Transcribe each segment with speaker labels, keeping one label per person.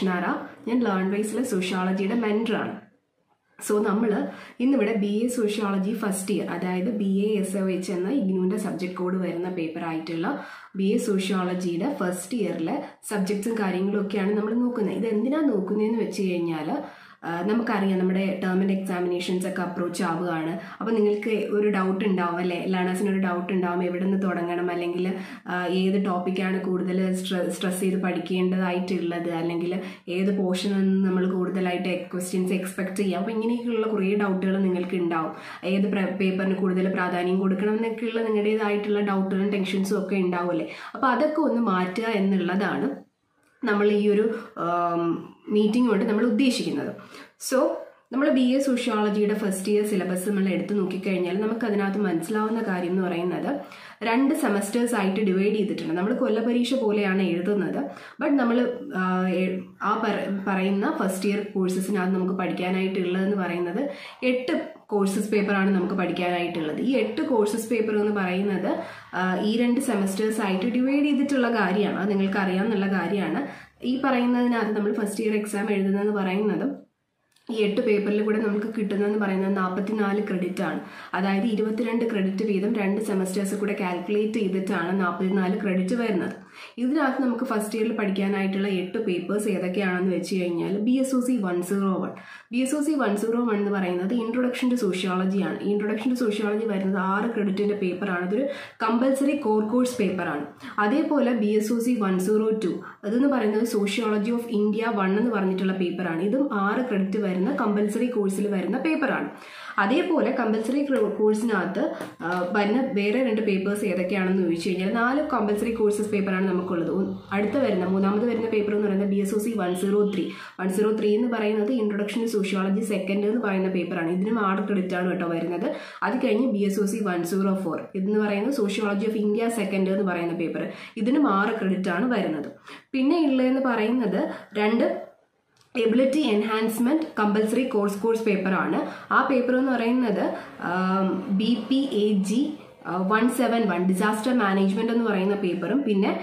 Speaker 1: കൃഷ്ണാര. ഞാൻ ലേൺവൈസിലെ സോഷ്യോളജിയുടെ മെൻറ്ററാണ്. സോ നമ്മൾ ഇന്നിവിടെ BA സോഷ്യോളജി ഫസ്റ്റ് ഇയർ, അതായത് BASOH എന്ന ഇഗ്നുവിൻ്റെ സബ്ജക്ട് കോഡ് വരുന്ന പേപ്പർ ആയിട്ടുള്ള BA സോഷ്യോളജിയുടെ ഫസ്റ്റ് ഇയറിലെ സബ്ജക്ട്സും കാര്യങ്ങളും ഒക്കെയാണ് നമ്മൾ നോക്കുന്നത്. ഇത് എന്തിനാണ് നോക്കുന്നതെന്ന് വെച്ച് കഴിഞ്ഞാൽ നമുക്കറിയാം നമ്മുടെ ടേം ആൻഡ് എക്സാമിനേഷൻസ് ഒക്കെ അപ്രോച്ച് ആവുകയാണ്. അപ്പോൾ നിങ്ങൾക്ക് ഒരു ഡൗട്ട് ഉണ്ടാവും അല്ലേ, ലേണേഴ്സിന് ഒരു ഡൗട്ട് ഉണ്ടാവും എവിടെ നിന്ന് തുടങ്ങണം, അല്ലെങ്കിൽ ഏത് ടോപ്പിക്കാണ് കൂടുതൽ സ്ട്രെസ് ചെയ്ത് പഠിക്കേണ്ടതായിട്ടുള്ളത്, അല്ലെങ്കിൽ ഏത് പോർഷനിൽ നിന്ന് നമ്മൾ കൂടുതലായിട്ട് ക്വസ്റ്റ്യൻസ് എക്സ്പെക്ട് ചെയ്യാം. അപ്പോൾ ഇങ്ങനെയൊക്കെയുള്ള കുറേ ഡൗട്ടുകൾ നിങ്ങൾക്ക് ഉണ്ടാവും. ഏത് പേപ്പറിന് കൂടുതൽ പ്രാധാന്യം കൊടുക്കണം എന്നൊക്കെയുള്ള നിങ്ങളുടേതായിട്ടുള്ള ഡൗട്ടുകളും ടെൻഷൻസും ഒക്കെ ഉണ്ടാവുമല്ലേ. അപ്പോൾ അതൊക്കെ ഒന്ന് മാറ്റുക എന്നുള്ളതാണ് നമ്മൾ ഈ ഒരു മീറ്റിംഗ് കൊണ്ട് നമ്മൾ ഉദ്ദേശിക്കുന്നത്. സോ നമ്മൾ BA സോഷ്യോളജിയുടെ ഫസ്റ്റ് ഇയർ സിലബസ് നമ്മൾ എടുത്തു നോക്കിക്കഴിഞ്ഞാൽ നമുക്ക് അതിനകത്ത് മനസ്സിലാവുന്ന കാര്യം എന്ന് പറയുന്നത് 2 സെമസ്റ്റേഴ്സ് ആയിട്ട് ഡിവൈഡ് ചെയ്തിട്ടുണ്ട്. നമ്മൾ കൊല്ലപരീക്ഷ പോലെയാണ് എഴുതുന്നത്. ബട്ട് നമ്മൾ പറയുന്ന ഫസ്റ്റ് ഇയർ കോഴ്സസിനകത്ത് നമുക്ക് പഠിക്കാനായിട്ടുള്ളതെന്ന് പറയുന്നത് 8 കോഴ്സസ് പേപ്പറാണ് നമുക്ക് പഠിക്കാനായിട്ടുള്ളത്. ഈ 8 കോഴ്സസ് പേപ്പർ എന്ന് പറയുന്നത് ഈ 2 സെമസ്റ്റേഴ്സ് ആയിട്ട് ഡിവൈഡ് ചെയ്തിട്ടുള്ള കാര്യമാണ്. അത് നിങ്ങൾക്ക് അറിയാവുന്ന കാര്യമാണ്. ഈ പറയുന്നതിനകത്ത് നമ്മൾ ഫസ്റ്റ് ഇയർ എക്സാം എഴുതുന്നതെന്ന് പറയുന്നത് ഈ 8 പേപ്പറിൽ കൂടെ നമുക്ക് കിട്ടുന്നതെന്ന് പറയുന്നത് 44 ക്രെഡിറ്റ് ആണ്. അതായത് 22 ക്രെഡിറ്റ് വീതം 2 സെമസ്റ്റേഴ്സ് കൂടെ കാൽക്കുലേറ്റ് ചെയ്തിട്ടാണ് 44 ക്രെഡിറ്റ് വരുന്നത്. ഇതിനകത്ത് നമുക്ക് ഫസ്റ്റ് ഇയറിൽ പഠിക്കാനായിട്ടുള്ള 8 പേപ്പേഴ്സ് ഏതൊക്കെയാണെന്ന് വെച്ച് കഴിഞ്ഞാൽ BSOC 101. BSOC 101 എന്ന് പറയുന്നത് ഇൻട്രൊഡക്ഷൻ ടു സോഷ്യോളജിയാണ്. ഈ ഇൻട്രൊഡക്ഷൻ ടു സോഷ്യോളജി വരുന്നത് 6 ക്രെഡിറ്റിൻ്റെ പേപ്പറാണ്. ഇതൊരു കമ്പൽസറി കോർ കോഴ്സ് പേപ്പറാണ്. അതേപോലെ BSOC 102 അതെന്ന് പറയുന്നത് സോഷ്യോളജി ഓഫ് ഇന്ത്യ 1 എന്ന് പറഞ്ഞിട്ടുള്ള പേപ്പറാണ്. ഇതും 6 ക്രെഡിറ്റ് വരുന്ന കമ്പൽസറി കോഴ്സിൽ വരുന്ന പേപ്പറാണ്. അതേപോലെ കമ്പൽസറി കോഴ്സിനകത്ത് വരുന്ന വേറെ 2 പേപ്പേഴ്സ് ഏതൊക്കെയാണെന്ന് ചോദിച്ചു കഴിഞ്ഞാൽ 4 കമ്പൽസറി കോഴ്സസ് പേപ്പറാണ് നമുക്കുള്ളത്. മൂന്നാമത് വരുന്ന പേപ്പർ എന്ന് പറയുന്നത് BSOC 103. 103 എന്ന് പറയുന്നത് ഇൻട്രൊഡക്ഷൻ ടു സോഷ്യോളജി സെക്കൻഡ് എന്ന് പറയുന്ന പേപ്പറാണ്. ഇതിനും 6 ക്രെഡിറ്റ് ആണ് കേട്ടോ വരുന്നത്. അത് കഴിഞ്ഞ് BSOC 104 ഇതെന്ന് പറയുന്നത് സോഷ്യോളജി ഓഫ് ഇന്ത്യ സെക്കൻഡ് എന്ന് പറയുന്ന പേപ്പർ. ഇതിനും 6 ക്രെഡിറ്റ് ആണ് വരുന്നത്. പിന്നെ ഉള്ളതെന്ന് പറയുന്നത് 2 എബിലിറ്റി എൻഹാൻസ്മെൻറ്റ് കമ്പൽസറി കോഴ്സ് പേപ്പറാണ്. ആ പേപ്പർ എന്ന് പറയുന്നത് BPAG 171 ഡിസാസ്റ്റർ മാനേജ്മെൻറ്റ് എന്ന് പറയുന്ന പേപ്പറും പിന്നെ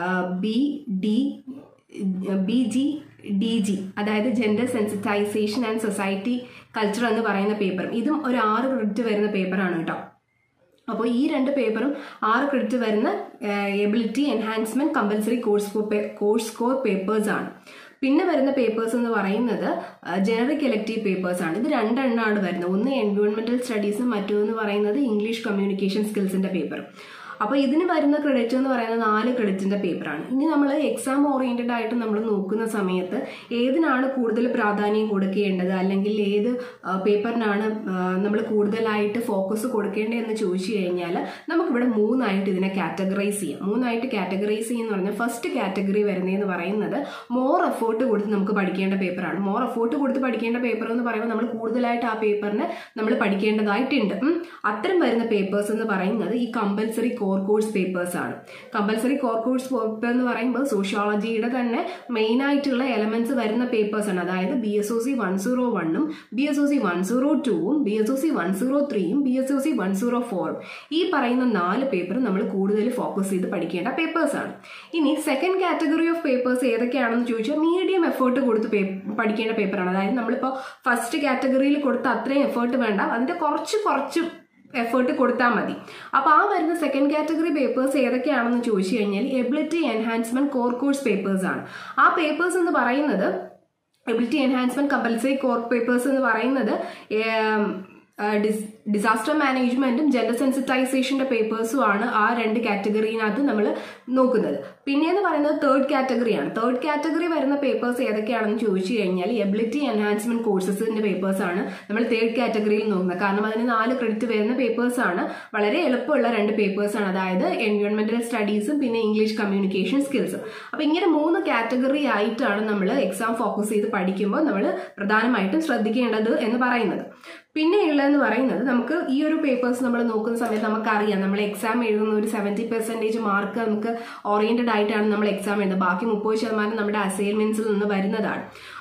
Speaker 1: BGDG അതായത് gender sensitization and society culture എന്ന് പറയുന്ന പേപ്പറും ഇതും ഒരു 6 ക്രെഡിറ്റ് വരുന്ന പേപ്പറാണ് കേട്ടോ. അപ്പോൾ ഈ 2 പേപ്പറും 6 ക്രെഡിറ്റ് വരുന്ന ability enhancement compulsory course core പേപ്പേഴ്സാണ്. പിന്നെ വരുന്ന പേപ്പേഴ്സ് എന്ന് പറയുന്നത് ജനറിക് എലക്റ്റീവ് പേപ്പേഴ്സാണ്. ഇത് 2 എണ്ണമാണ് വരുന്നത്. ഒന്ന് എൻവയോൺമെൻറ്റൽ സ്റ്റഡീസും മറ്റൊന്ന് പറയുന്നത് ഇംഗ്ലീഷ് കമ്മ്യൂണിക്കേഷൻ സ്കിൽസിൻ്റെ പേപ്പറും. അപ്പോൾ ഇതിന് വരുന്ന ക്രെഡിറ്റ് എന്ന് പറയുന്നത് 4 ക്രെഡിറ്റിൻ്റെ പേപ്പറാണ്. ഇനി നമ്മൾ എക്സാം ഓറിയൻറ്റഡ് ആയിട്ട് നമ്മൾ നോക്കുന്ന സമയത്ത് ഏതിനാണ് കൂടുതൽ പ്രാധാന്യം കൊടുക്കേണ്ടത്, അല്ലെങ്കിൽ ഏത് പേപ്പറിനാണ് നമ്മൾ കൂടുതലായിട്ട് ഫോക്കസ് കൊടുക്കേണ്ടതെന്ന് ചോദിച്ചു കഴിഞ്ഞാൽ നമുക്കിവിടെ 3 ആയിട്ട് ഇതിനെ കാറ്റഗറൈസ് ചെയ്യാം. 3 ആയിട്ട് കാറ്റഗറൈസ് ചെയ്യുന്ന പറഞ്ഞാൽ ഫസ്റ്റ് കാറ്റഗറി വരുന്നതെന്ന് പറയുന്നത് മോർ എഫേർട്ട് കൊടുത്ത് നമുക്ക് പഠിക്കേണ്ട പേപ്പറാണ്. മോർ എഫേർട്ട് കൊടുത്ത് പഠിക്കേണ്ട പേപ്പർ എന്ന് പറയുമ്പോൾ നമ്മൾ കൂടുതലായിട്ട് ആ പേപ്പറിനെ നമ്മൾ പഠിക്കേണ്ടതായിട്ടുണ്ട്. അത്തരം വരുന്ന പേപ്പേഴ്സ് എന്ന് പറയുന്നത് ഈ കമ്പൽസറി കോഴ്സ് പേപ്പേഴ്സ് ആണ്. കമ്പൽസറി കോഴ്സ് പേപ്പർ എന്ന് പറയുമ്പോൾ സോഷ്യോളജിയുടെ തന്നെ മെയിൻ ആയിട്ടുള്ള എലമെന്റ്സ് വരുന്ന പേപ്പേഴ്സ് ആണ്. അതായത് BSOC 101ഉം BSOC 102ഉം BSOC 103ഉം BSOC 104ഉം ഈ പറയുന്ന 4 പേപ്പർ നമ്മൾ കൂടുതൽ ഫോക്കസ് ചെയ്ത് പഠിക്കേണ്ട പേപ്പേഴ്സ് ആണ്. ഇനി സെക്കൻഡ് കാറ്റഗറി ഓഫ് പേപ്പേഴ്സ് ഏതൊക്കെയാണെന്ന് ചോദിച്ചാൽ മീഡിയം എഫേർട്ട് കൊടുത്ത് പഠിക്കേണ്ട പേപ്പറാണ്. അതായത് നമ്മളിപ്പോൾ ഫസ്റ്റ് കാറ്റഗറിയിൽ കൊടുത്ത അത്രയും എഫേർട്ട് വേണ്ട, അതിന്റെ കുറച്ച് എഫേർട്ട് കൊടുത്താൽ മതി. അപ്പോൾ ആ വരുന്ന സെക്കൻഡ് കാറ്റഗറി പേപ്പേഴ്സ് ഏതൊക്കെയാണെന്ന് ചോദിച്ചു കഴിഞ്ഞാൽ എബിലിറ്റി എൻഹാൻസ്മെന്റ് കോഴ്സ് പേപ്പേഴ്സ് ആണ്. ആ പേപ്പേഴ്സ് എന്ന് പറയുന്നത് ability enhancement compulsory core papers എന്ന് പറയുന്നത് ഡിസാസ്റ്റർ മാനേജ്മെന്റും ജെൻഡർ സെൻസിറ്റൈസേഷന്റെ പേപ്പേഴ്സും ആണ് ആ 2 കാറ്റഗറിനകത്ത് നമ്മൾ നോക്കുന്നത്. പിന്നെയെന്ന് പറയുന്നത് തേർഡ് കാറ്റഗറിയാണ്. തേർഡ് കാറ്റഗറി വരുന്ന പേപ്പേഴ്സ് ഏതൊക്കെയാണെന്ന് ചോദിച്ചു കഴിഞ്ഞാൽ എബിലിറ്റി എൻഹാൻസ്മെന്റ് കോഴ്സസിന്റെ പേപ്പേഴ്സ് ആണ് നമ്മൾ തേർഡ് കാറ്റഗറിയിൽ നോക്കുന്നത്. കാരണം അതിന് 4 ക്രെഡിറ്റ് വരുന്ന പേപ്പേഴ്സ് ആണ്. വളരെ എളുപ്പമുള്ള 2 പേപ്പേഴ്സ് ആണ്. അതായത് എൻവയോൺമെന്റൽ സ്റ്റഡീസും പിന്നെ ഇംഗ്ലീഷ് കമ്മ്യൂണിക്കേഷൻ സ്കിൽസും. അപ്പോൾ ഇങ്ങനെ 3 കാറ്റഗറി ആയിട്ടാണ് നമ്മൾ എക്സാം ഫോക്കസ് ചെയ്ത് പഠിക്കുമ്പോൾ നമ്മൾ പ്രധാനമായിട്ടും ശ്രദ്ധിക്കേണ്ടത് എന്ന് പറയുന്നത്. പിന്നെ ഉള്ളതെന്ന് പറയുന്നത് നമുക്ക് ഈ ഒരു പേപ്പേഴ്സ് നമ്മൾ നോക്കുന്ന സമയത്ത് നമുക്കറിയാം നമ്മൾ എക്സാം എഴുതുന്ന ഒരു 70% മാർക്ക് നമുക്ക് ഓറിയന്റഡ് ആയിട്ടാണ് നമ്മൾ എക്സാം എഴുതുന്നത്. ബാക്കി 30% നമ്മുടെ അസൈൻമെന്റ്സിൽ നിന്ന് വരുന്നതാണ്.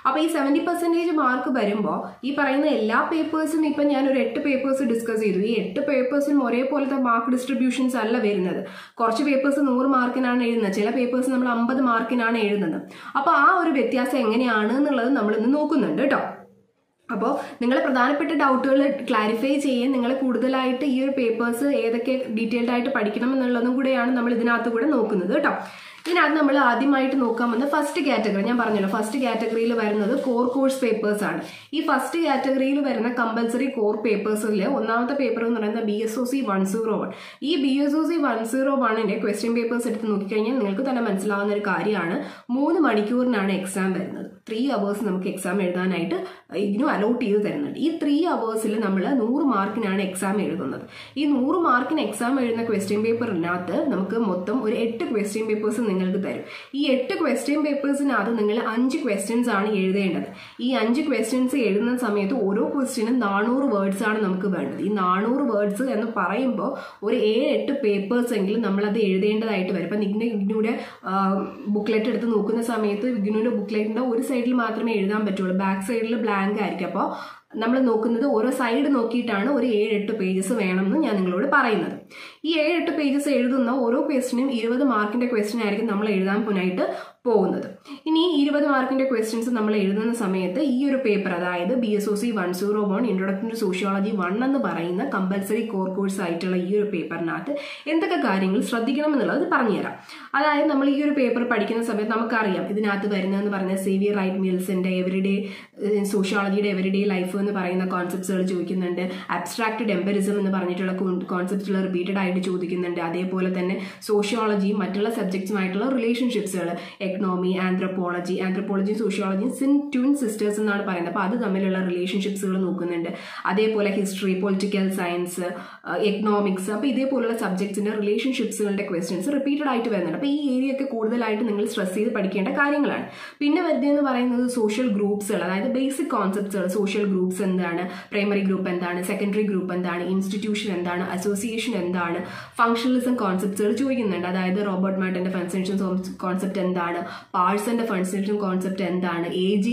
Speaker 1: അപ്പോൾ ഈ 70% മാർക്ക് വരുമ്പോൾ ഈ പറയുന്ന എല്ലാ പേപ്പേഴ്സും ഇപ്പം ഞാനൊരു 8 പേപ്പേഴ്സ് ഡിസ്കസ് ചെയ്തു. ഈ 8 പേപ്പേഴ്സിനും ഒരേപോലത്തെ മാർക്ക് ഡിസ്ട്രിബ്യൂഷൻസ് അല്ല വരുന്നത്. കുറച്ച് പേപ്പേഴ്സ് 100 മാർക്കിനാണ് എഴുതുന്നത്, ചില പേപ്പേഴ്സ് നമ്മൾ 50 മാർക്കിനാണ് എഴുതുന്നത്. അപ്പോൾ ആ ഒരു വ്യത്യാസം എങ്ങനെയാണ് എന്നുള്ളത് നമ്മളിന്ന് നോക്കുന്നുണ്ട് കേട്ടോ. അപ്പോൾ നിങ്ങളെ പ്രധാനപ്പെട്ട ഡൗട്ടുകൾ ക്ലാരിഫൈ ചെയ്യാൻ നിങ്ങൾ കൂടുതലായിട്ട് ഈ ഒരു പേപ്പേഴ്സ് ഏതൊക്കെ ഡീറ്റെയിൽഡ് ആയിട്ട് പഠിക്കണം എന്നുള്ളതും കൂടെയാണ് നമ്മൾ ഇതിനകത്ത് കൂടെ നോക്കുന്നത് കേട്ടോ. ഇതിനകത്ത് നമ്മൾ ആദ്യമായിട്ട് നോക്കാൻ വന്ന ഫസ്റ്റ് കാറ്റഗറി, ഞാൻ പറഞ്ഞല്ലോ ഫസ്റ്റ് കാറ്റഗറിയിൽ വരുന്നത് കോർ കോഴ്സ് പേപ്പേഴ്സ് ആണ്. ഈ ഫസ്റ്റ് കാറ്റഗറിയിൽ വരുന്ന കമ്പൽസറി കോർ പേപ്പേഴ്സിൽ ഒന്നാമത്തെ പേപ്പർ എന്ന് പറയുന്നത് BSOC 101. ഈ BSOC 101ന്റെ ക്വസ്റ്റ്യൻ പേപ്പേഴ്സ് എടുത്ത് നോക്കിക്കഴിഞ്ഞാൽ നിങ്ങൾക്ക് തന്നെ മനസ്സിലാവുന്ന ഒരു കാര്യമാണ്, 3 മണിക്കൂറിനാണ് എക്സാം വരുന്നത്. 3 hours നമുക്ക് എക്സാം എഴുതാനായിട്ട് ഇതിനും അലോട്ട് ചെയ്ത് തരുന്നുണ്ട്. ഈ 3 hours നമ്മൾ 100 മാർക്കിനാണ് എക്സാം എഴുതുന്നത്. ഈ 100 മാർക്കിന് എക്സാം എഴുതുന്ന ക്വസ്റ്റ്യൻ പേപ്പറിനകത്ത് നമുക്ക് മൊത്തം ഒരു 8 ക്വസ്റ്റ്യൻ പേപ്പേഴ്സ് നിങ്ങൾക്ക് തരും. ഈ 8 ക്വസ്റ്റ്യൻ പേപ്പേഴ്സിനകത്ത് നിങ്ങൾ 5 ക്വസ്റ്റ്യൻസ് ആണ് എഴുതേണ്ടത്. ഈ 5 ക്വസ്റ്റ്യൻസ് എഴുതുന്ന സമയത്ത് ഓരോ ക്വസ്റ്റ്യനും 400 വേർഡ്സ് ആണ് നമുക്ക് വേണ്ടത്. ഈ 400 വേർഡ്സ് എന്ന് പറയുമ്പോൾ ഒരു 7-8 പേപ്പേഴ്സ് എങ്കിലും നമ്മളത് എഴുതേണ്ടതായിട്ട് വരും. അപ്പം ഇഗ്നൂടെ ബുക്ക്ലെറ്റ് എടുത്ത് നോക്കുന്ന സമയത്ത് ഇഗ്നൂടെ ബുക്ക്ലെറ്റിന്റെ ഒരു സൈഡിൽ മാത്രമേ എഴുതാൻ പറ്റുള്ളൂ, ബാക്ക് സൈഡിൽ ബ്ലാങ്ക് ആയിരിക്കും. അപ്പോൾ നമ്മൾ നോക്കുന്നത് ഓരോ സൈഡ് നോക്കിയിട്ടാണ് ഒരു 7-8 പേജസ് വേണമെന്ന് ഞാൻ നിങ്ങളോട് പറയുന്നത്. ഈ 7-8 പേജസ് എഴുതുന്ന ഓരോ ക്വസ്റ്റിനും 20 മാർക്കിന്റെ ക്വസ്റ്റ്യൻ ആയിരിക്കും നമ്മൾ എഴുതാൻ പോനായിട്ട് പോകുന്നത്. ഇനി 20 മാർക്കിന്റെ ക്വസ്റ്റ്യൻസ് നമ്മൾ എഴുതുന്ന സമയത്ത് ഈ ഒരു പേപ്പർ, അതായത് BSOC 101 ഇൻട്രൊഡക്ഷൻ ടു സോഷ്യോളജി 1 എന്ന് പറയുന്ന കമ്പൽസറി കോർ കോഴ്സ് ആയിട്ടുള്ള ഈ ഒരു പേപ്പറിനകത്ത് എന്തൊക്കെ കാര്യങ്ങൾ ശ്രദ്ധിക്കണം എന്നുള്ളത് പറഞ്ഞുതരാം. അതായത് നമ്മൾ ഈ ഒരു പേപ്പർ പഠിക്കുന്ന സമയത്ത് നമുക്കറിയാം ഇതിനകത്ത് വരുന്നതെന്ന് പറഞ്ഞാൽ സേവിയർ റൈറ്റ് മിൽസിന്റെ എവരിഡേ സോഷ്യോളജിയുടെ എവരിഡേ ലൈഫ് എന്ന് പറയുന്ന കോൺസെപ്റ്റ്സുകൾ ചോദിക്കുന്നുണ്ട്. അബ്സ്ട്രാക്റ്റഡ് എംപരിസം എന്ന് പറഞ്ഞിട്ടുള്ള കോൺസെപ്റ്റുകൾ റിപ്പീറ്റഡ് ആയിട്ട് ചോദിക്കുന്നുണ്ട്. അതേപോലെ തന്നെ സോഷ്യോളജിയും മറ്റുള്ള സബ്ജക്ട്സുമായിട്ടുള്ള റിലേഷൻഷിപ്സുകൾ, എക്കണോമി, ആന്ത്രപ്പോളജി സോഷ്യോളജിയും ട്വിൻ സിസ്റ്റേഴ്സ് എന്നാണ് പറയുന്നത്. അപ്പോൾ അത് തമ്മിലുള്ള റിലേഷൻഷിപ്സുകൾ നോക്കുന്നുണ്ട്. അതേപോലെ ഹിസ്റ്ററി, പൊളിറ്റിക്കൽ സയൻസ്, എക്കണോമിക്സ്, അപ്പോൾ ഇതേപോലുള്ള സബ്ജക്ട്സിന്റെ റിലേഷൻഷിപ്സുകളുടെ ക്വസ്റ്റ്യൻസ് റിപ്പീറ്റഡ് ആയിട്ട് വരുന്നുണ്ട്. അപ്പോൾ ഈ ഏരിയ ഒക്കെ കൂടുതലായിട്ട് നിങ്ങൾ സ്ട്രെസ് ചെയ്ത് പഠിക്കേണ്ട കാര്യങ്ങളാണ്. പിന്നെ വരുന്നതെന്ന് പറയുന്നത് സോഷ്യൽ ഗ്രൂപ്പ്സുകൾ, അതായത് ബേസിക് കോൺസെപ്റ്റ്സുകൾ. സോഷ്യൽ ഗ്രൂപ്പ്സ് എന്താണ്, പ്രൈമറി ഗ്രൂപ്പ് എന്താണ്, സെക്കൻഡറി ഗ്രൂപ്പ് എന്താണ്, ഇൻസ്റ്റിറ്റ്യൂഷൻ എന്താണ്, അസോസിയേഷൻ എന്താണ്, ഫംഗ്ഷണലിസം കോൺസെപ്റ്റ്സുകൾ ചോദിക്കുന്നുണ്ട്. അതായത് റോബർട്ട് മാർട്ടിന്റെ ഫംഗ്ഷനൽ കോൺസെപ്റ്റ് എന്താണ്, പാഴ്സന്റെ ഫംഗ്ഷനൽ കോൺസെപ്റ്റ് എന്താണ്,